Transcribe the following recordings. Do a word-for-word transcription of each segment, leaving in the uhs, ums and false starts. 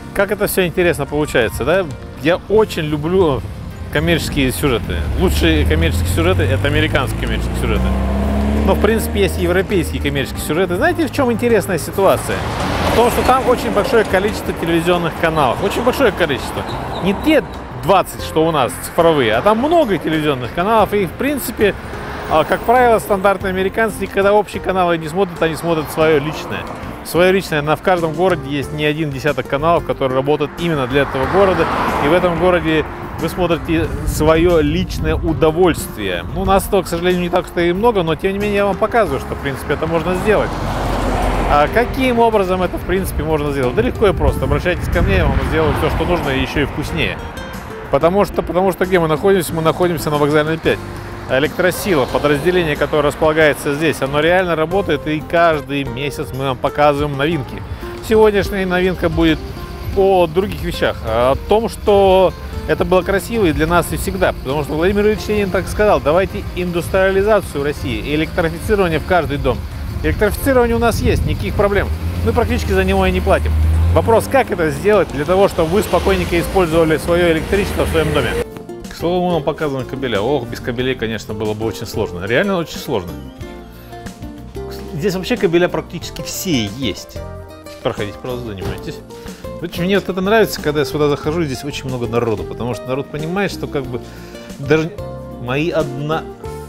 как это все интересно получается, да? Я очень люблю коммерческие сюжеты. Лучшие коммерческие сюжеты — это американские коммерческие сюжеты. Но, в принципе, есть европейские коммерческие сюжеты. Знаете, в чем интересная ситуация? В том, что там очень большое количество телевизионных каналов. Очень большое количество. Не те двадцать, что у нас цифровые, а там много телевизионных каналов. И, в принципе, как правило, стандартные американцы никогда общие каналы не смотрят, они смотрят свое личное. Свое личное. На, в каждом городе есть не один десяток каналов, которые работают именно для этого города. И в этом городе вы смотрите свое личное удовольствие. Ну, у нас этого, к сожалению, не так-то и много, но тем не менее я вам показываю, что, в принципе, это можно сделать. А каким образом это, в принципе, можно сделать? Да легко и просто. Обращайтесь ко мне, я вам сделаю все, что нужно, и еще и вкуснее. Потому что, потому что где мы находимся? Мы находимся на Вокзальной пять. Электросила, подразделение, которое располагается здесь, оно реально работает, и каждый месяц мы вам показываем новинки. Сегодняшняя новинка будет о других вещах, о том, что это было красиво и для нас и всегда, потому что Владимир Ильич Ленин так сказал: давайте индустриализацию России, электрифицирование в каждый дом. Электрифицирование у нас есть, никаких проблем, мы практически за него и не платим. Вопрос, как это сделать для того, чтобы вы спокойненько использовали свое электричество в своем доме. К слову, мы вам показываем кабеля. Ох, без кабелей, конечно, было бы очень сложно. Реально очень сложно. Здесь вообще кабеля практически все есть. Проходите, пожалуйста, занимайтесь. Мне вот это нравится, когда я сюда захожу, здесь очень много народу, потому что народ понимает, что как бы даже мои одна...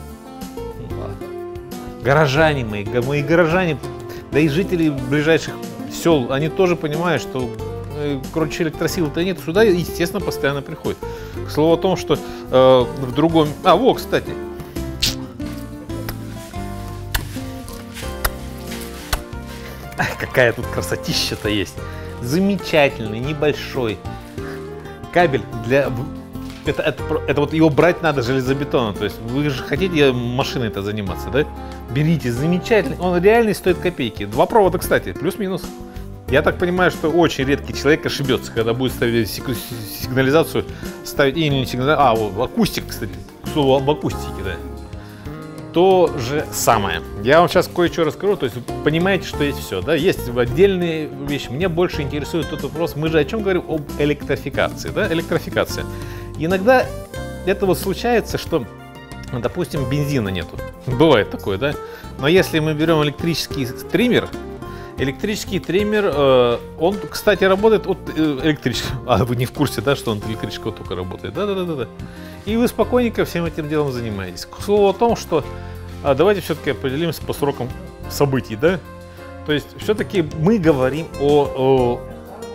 горожане мои, мои горожане, да и жители ближайших сел, они тоже понимают, что, короче, электросилы-то нет, сюда, естественно, постоянно приходят. К слову о том, что э, в другом... А, вот, кстати. Какая тут красотища-то есть. Замечательный, небольшой кабель для... Это, это, это вот его брать надо железобетоном. То есть вы же хотите машиной-то заниматься, да? Берите, замечательный. Он реально стоит копейки. Два провода, кстати, плюс-минус. Я так понимаю, что очень редкий человек ошибется, когда будет ставить сигнализацию, ставить и не сигнализацию, а вот акустик, кстати, к слову об акустике, да. То же самое. Я вам сейчас кое-что расскажу, то есть вы понимаете, что есть все, да, есть отдельные вещи. Мне больше интересует тот вопрос, мы же о чем говорим? Об электрификации, да, электрификация. Иногда это вот случается, что, допустим, бензина нету, бывает такое, да, но если мы берем электрический триммер, электрический триммер, э, он, кстати, работает от э, электрического. А вы не в курсе, да, что он от электрического тока работает? Да-да-да-да. И вы спокойненько всем этим делом занимаетесь. К слову о том, что а, давайте все-таки определимся по срокам событий, да? То есть все-таки мы говорим о, о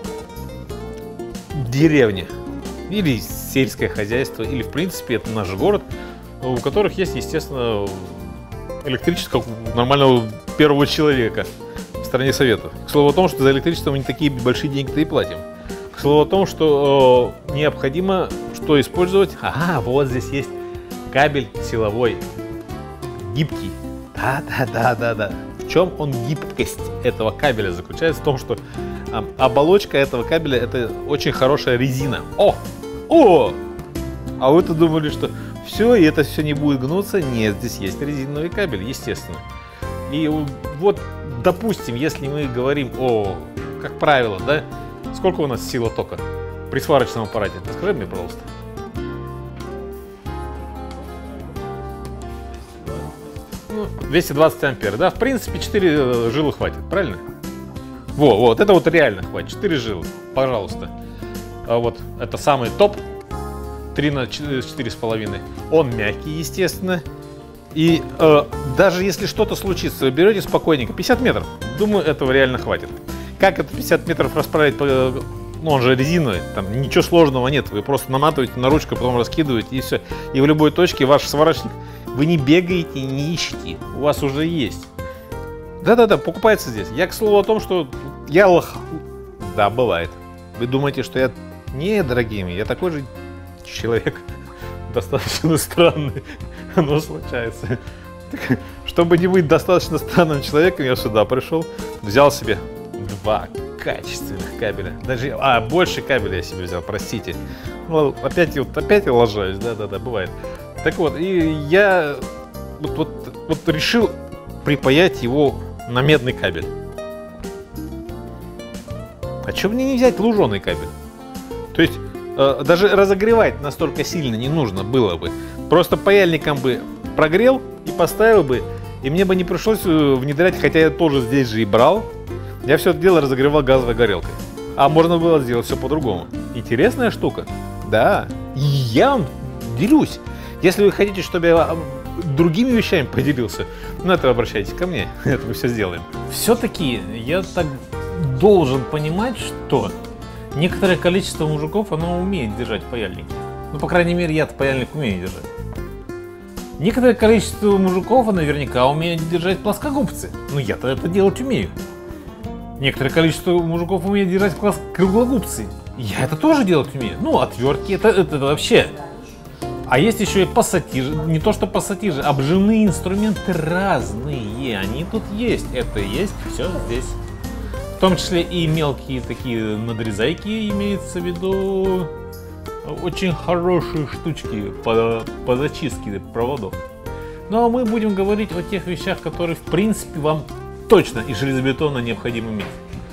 деревне или сельское хозяйство, или в принципе это наш город, у которых есть, естественно, электричество нормального первого человека в стране Советов. К слову о том, что за электричество мы не такие большие деньги-то и платим. К слову о том, что э, необходимо что использовать. Ага, вот здесь есть кабель силовой, гибкий. Да-да-да-да-да. В чем он гибкость этого кабеля заключается в том, что э, оболочка этого кабеля — это очень хорошая резина. О! О! А вы-то думали, что все, и это все не будет гнуться? Нет, здесь есть резиновый кабель, естественно. И вот, допустим, если мы говорим о, как правило, да, сколько у нас сила тока при сварочном аппарате? Скажи мне, пожалуйста. Ну, двести двадцать ампер, да? В принципе, четыре жилы хватит, правильно? Во, вот, это вот реально хватит, четыре жилы, пожалуйста. А вот, это самый топ, три на четыре с половиной. Он мягкий, естественно. И э, даже если что-то случится, вы берете спокойненько, пятьдесят метров, думаю, этого реально хватит. Как это пятьдесят метров расправить, ну он же резиновый, там ничего сложного нет, вы просто наматываете на ручку, потом раскидываете и все. И в любой точке ваш сварочник, вы не бегаете, не ищете, у вас уже есть. Да-да-да, покупается здесь. Я, к слову, о том, что я лох... Да, бывает. Вы думаете, что я... Не, дорогие мои, я такой же человек, достаточно странный. Оно случается. Так, чтобы не быть достаточно странным человеком, я сюда пришел, взял себе два качественных кабеля. Даже, а, больше кабеля я себе взял, простите. Ну, опять, вот, опять я ложаюсь, да-да-да, бывает. Так вот, и я вот, вот, вот решил припаять его на медный кабель. А чё мне не взять луженый кабель? То есть э, даже разогревать настолько сильно не нужно было бы. Просто паяльником бы прогрел и поставил бы, и мне бы не пришлось внедрять, хотя я тоже здесь же и брал. Я все это дело разогревал газовой горелкой. А можно было сделать все по-другому. Интересная штука. Да. И я вам делюсь. Если вы хотите, чтобы я другими вещами поделился, ну это обращайтесь ко мне. Это мы все сделаем. Все-таки я так должен понимать, что некоторое количество мужиков, оно умеет держать паяльники. Ну, по крайней мере, я-то паяльник умею держать. Некоторое количество мужиков наверняка умеют держать плоскогубцы. Ну, я-то это делать умею. Некоторое количество мужиков умеет держать круглогубцы. Я это тоже делать умею. Ну, отвертки, это, это, это вообще. А есть еще и пассатижи. Не то что пассатижи, обжимные инструменты разные. Они тут есть. Это есть, все здесь. В том числе и мелкие такие надрезайки, имеется в виду очень хорошие штучки по, по зачистке проводов. Ну а мы будем говорить о тех вещах, которые в принципе вам точно из железобетона необходимо иметь.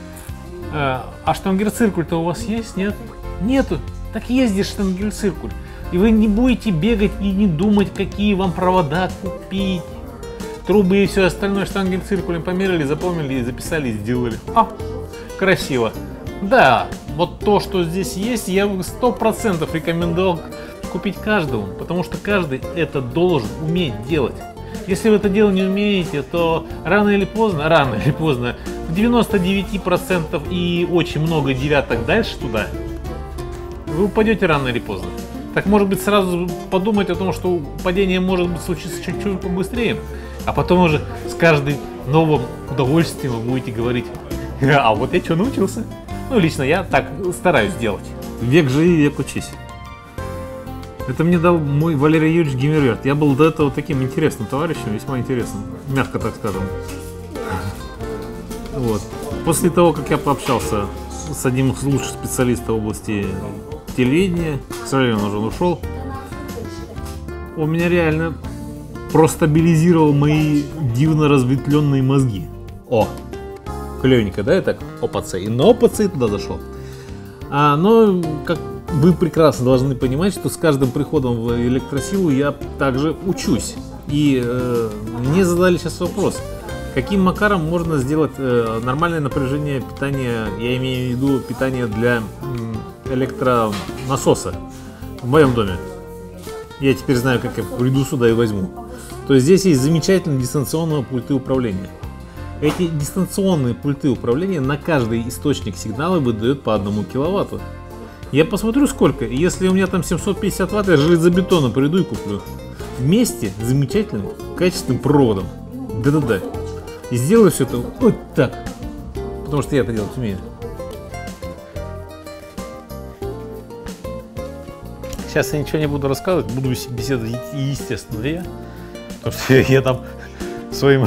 А штангель-циркуль-то у вас есть? Нет? Нету. Так есть здесь штангель-циркуль. И вы не будете бегать и не думать, какие вам провода купить. Трубы и все остальное штангель-циркулем померили, запомнили, записали и сделали. А, красиво. Да, вот то, что здесь есть, я бы сто процентов рекомендовал купить каждому, потому что каждый это должен уметь делать. Если вы это дело не умеете, то рано или поздно, рано или поздно, в девяноста девяти процентах и очень много девяток дальше туда, вы упадете рано или поздно. Так может быть сразу подумать о том, что падение может случиться чуть-чуть побыстрее, а потом уже с каждым новым удовольствием вы будете говорить: а вот я что научился. Ну, лично я так стараюсь делать. Век живи, век учись. Это мне дал мой Валерий Юрьевич Гиммерверт. Я был до этого таким интересным товарищем, весьма интересным, мягко так скажем. Вот. После того, как я пообщался с одним из лучших специалистов в области телевидения, к сожалению, он уже ушел, он меня реально простабилизировал мои дивно разветвленные мозги. О! Клевенько, да, я так ОПЦ, и на ОПЦ и туда зашел. А, но, как вы прекрасно должны понимать, что с каждым приходом в электросилу я также учусь. И э, мне задали сейчас вопрос, каким макаром можно сделать э, нормальное напряжение питания, я имею в виду питание для э, электронасоса в моем доме. Я теперь знаю, как я приду сюда и возьму. То есть здесь есть замечательные дистанционные пульты управления. Эти дистанционные пульты управления на каждый источник сигнала выдают по одному киловатту. Я посмотрю сколько, если у меня там семьсот пятьдесят ватт, я железобетона приду и куплю. Вместе с замечательным качественным проводом. Да-да-да. И сделаю все это вот так. Потому что я это делать умею. Сейчас я ничего не буду рассказывать, буду беседовать естественно я. Потому что я, я там своим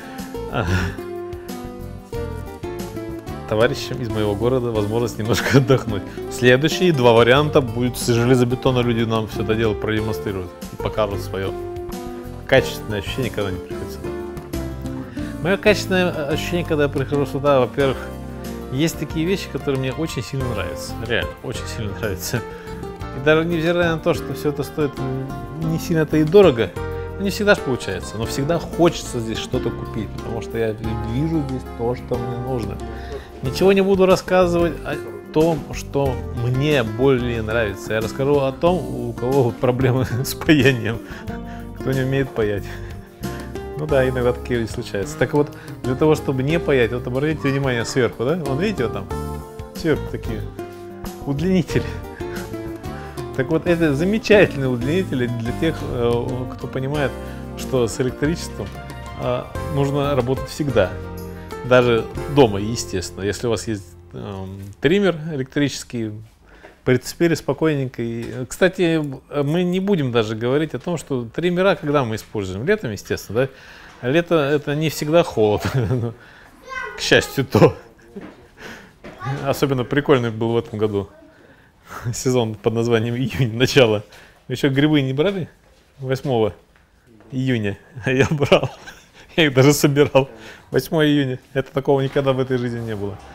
товарищам из моего города возможность немножко отдохнуть. Следующие два варианта будет с железобетона, люди нам все это дело продемонстрируют и покажут свое качественное ощущение, когда они приходят сюда. Мое качественное ощущение, когда я прихожу сюда, во-первых, есть такие вещи, которые мне очень сильно нравятся. Реально, очень сильно нравятся. И даже невзирая на то, что все это стоит не сильно-то и дорого, не всегда же получается, но всегда хочется здесь что-то купить, потому что я вижу здесь то, что мне нужно. Ничего не буду рассказывать о том, что мне более нравится. Я расскажу о том, у кого проблемы с паянием, кто не умеет паять. Ну да, иногда такие вещи случаются. Так вот, для того, чтобы не паять, вот обратите внимание сверху, да? Вон видите, вот там сверху такие удлинители. Так вот, это замечательные удлинители для тех, кто понимает, что с электричеством нужно работать всегда. Даже дома, естественно. Если у вас есть э, триммер электрический, прицепили спокойненько. И, кстати, мы не будем даже говорить о том, что триммера, когда мы используем? Летом, естественно, да? Лето это не всегда холод. К счастью, то. Особенно прикольный был в этом году сезон под названием июнь, начало. Вы еще грибы не брали? восьмого июня. А я брал. Я их даже собирал. восьмого июня. Это такого никогда в этой жизни не было.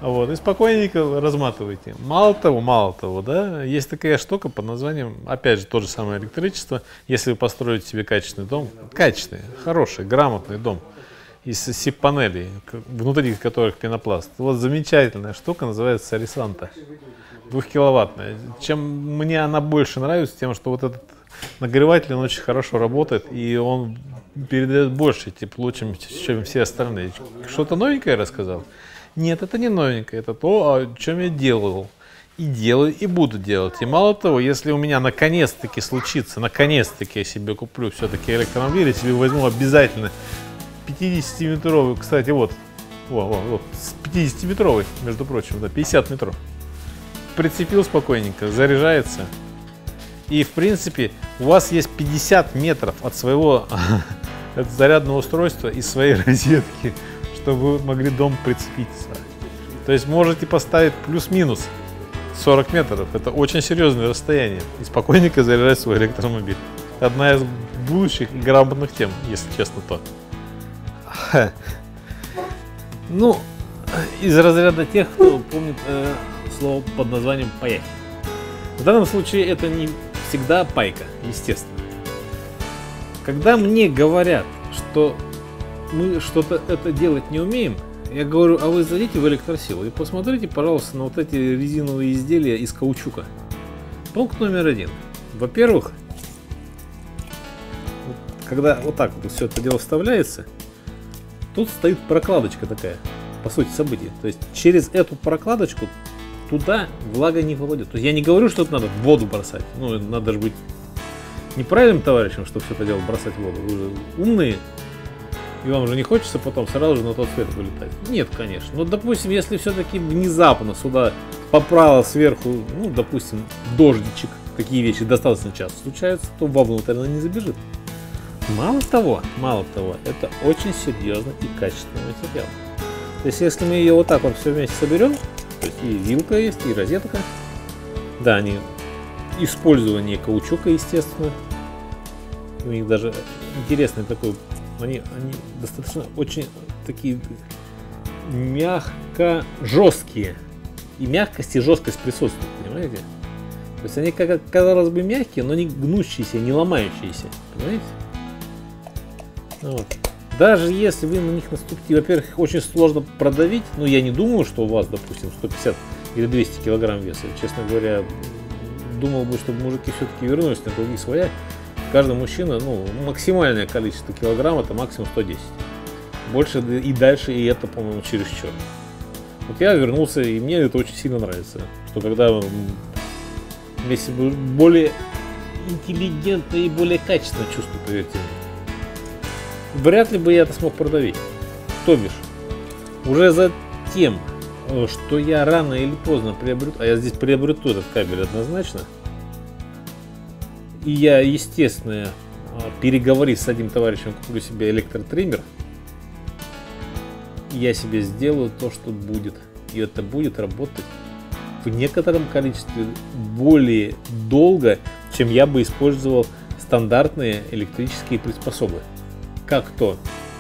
Вот, и спокойненько разматываете. Мало того, мало того, да, есть такая штука под названием, опять же, то же самое электричество. Если вы построите себе качественный дом, качественный, хороший, грамотный дом из сип-панелей, внутри которых пенопласт. Вот замечательная штука, называется Ресанта, двухкиловаттная. Чем мне она больше нравится, тем, что вот этот нагреватель, он очень хорошо работает, и он передает больше тепло, чем, чем все остальные. Что-то новенькое рассказал? Нет, это не новенькое, это то, о чем я делал. И делаю, и буду делать. И мало того, если у меня наконец-таки случится, наконец-таки я себе куплю все-таки электромобиль, я себе возьму обязательно пятидесятиметровый, кстати, вот, вот, вот, вот пятидесятиметровый, между прочим, да, пятьдесят метров. Прицепил спокойненько, заряжается. И, в принципе, у вас есть пятьдесят метров от своего зарядного устройства и своей розетки, чтобы вы могли дом прицепиться. То есть можете поставить плюс-минус сорок метров. Это очень серьезное расстояние. И спокойненько заряжать свой электромобиль. Одна из будущих и грамотных тем, если честно, то. Ну, из разряда тех, кто помнит э, слово под названием «паять». В данном случае это не всегда пайка, естественно. Когда мне говорят, что мы что-то это делать не умеем, я говорю, а вы зайдите в электросилу и посмотрите, пожалуйста, на вот эти резиновые изделия из каучука. Пункт номер один. Во-первых, когда вот так вот все это дело вставляется, тут стоит прокладочка такая, по сути события. То есть через эту прокладочку туда влага не попадет. То есть я не говорю, что это надо в воду бросать. Ну, надо же быть неправильным товарищем, чтобы все это дело бросать в воду. Вы же умные. И вам же не хочется потом сразу же на тот свет вылетать? Нет, конечно. Но, допустим, если все-таки внезапно сюда попало сверху, ну, допустим, дождичек, такие вещи достаточно часто случаются, то вовнутрь она не забежит. Мало того, мало того, это очень серьезный и качественный материал. То есть, если мы ее вот так вот все вместе соберем, то есть и вилка есть, и розетка, да, они использование каучука, естественно, у них даже интересный такой. Они, они достаточно очень такие мягко жесткие. И мягкость и жесткость присутствуют, понимаете? То есть они, как казалось бы, мягкие, но не гнущиеся, не ломающиеся. Понимаете? Вот. Даже если вы на них наступите, во-первых, их очень сложно продавить. Но я не думаю, что у вас, допустим, сто пятьдесят или двести килограмм веса. Честно говоря, думал бы, чтобы мужики все-таки вернулись на круги своя. Каждый мужчина, ну, максимальное количество килограмм это максимум сто десять. Больше и дальше, и это, по-моему, чересчур. Вот я вернулся, и мне это очень сильно нравится. Что когда вместе более интеллигентно и более качественно чувствую, поверьте мне. Вряд ли бы я это смог продавить. То бишь, уже за тем, что я рано или поздно приобрету, а я здесь приобрету этот кабель однозначно, и я, естественно, переговорив с одним товарищем, куплю себе электротриммер, я себе сделаю то, что будет. И это будет работать в некотором количестве более долго, чем я бы использовал стандартные электрические приспособы. Как то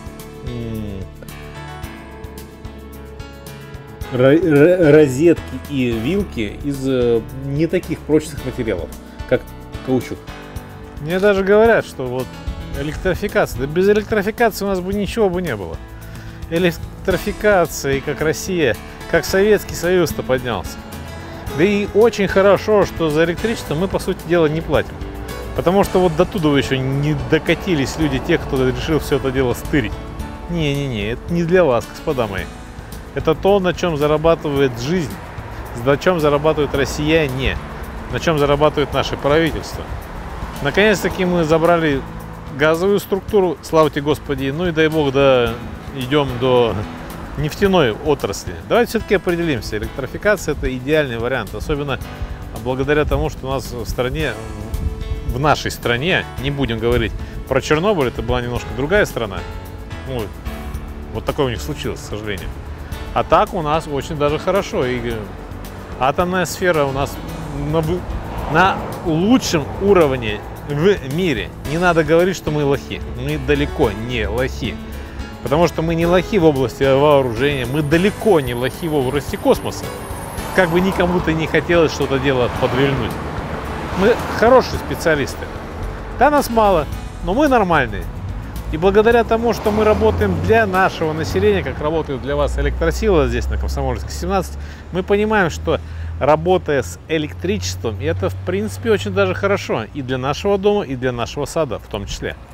розетки и вилки из не таких прочных материалов, как каучук. Мне даже говорят, что вот электрификация, да без электрификации у нас бы ничего бы не было. Электрификация, как Россия, как Советский Союз-то поднялся. Да и очень хорошо, что за электричество мы, по сути дела, не платим. Потому что вот до туда еще не докатились люди, те, кто решил все это дело стырить. Не-не-не, это не для вас, господа мои. Это то, на чем зарабатывает жизнь, на чем зарабатывают россияне, на чем зарабатывает наше правительство. Наконец-таки мы забрали газовую структуру, славьте Господи, ну и дай Бог, да, идем до нефтяной отрасли. Давайте все-таки определимся, электрификация это идеальный вариант, особенно благодаря тому, что у нас в стране, в нашей стране, не будем говорить про Чернобыль, это была немножко другая страна, ну, вот такое у них случилось, к сожалению. А так у нас очень даже хорошо, и атомная сфера у нас на, на лучшем уровне в мире. Не надо говорить, что мы лохи, мы далеко не лохи. Потому что мы не лохи в области вооружения, мы далеко не лохи в области космоса. Как бы никому-то не хотелось что-то делать, подвильнуть. Мы хорошие специалисты. Да, нас мало, но мы нормальные. И благодаря тому, что мы работаем для нашего населения, как работает для вас Электросила здесь на Комсомольской семнадцать, мы понимаем, что работая с электричеством, это в принципе очень даже хорошо и для нашего дома, и для нашего сада в том числе.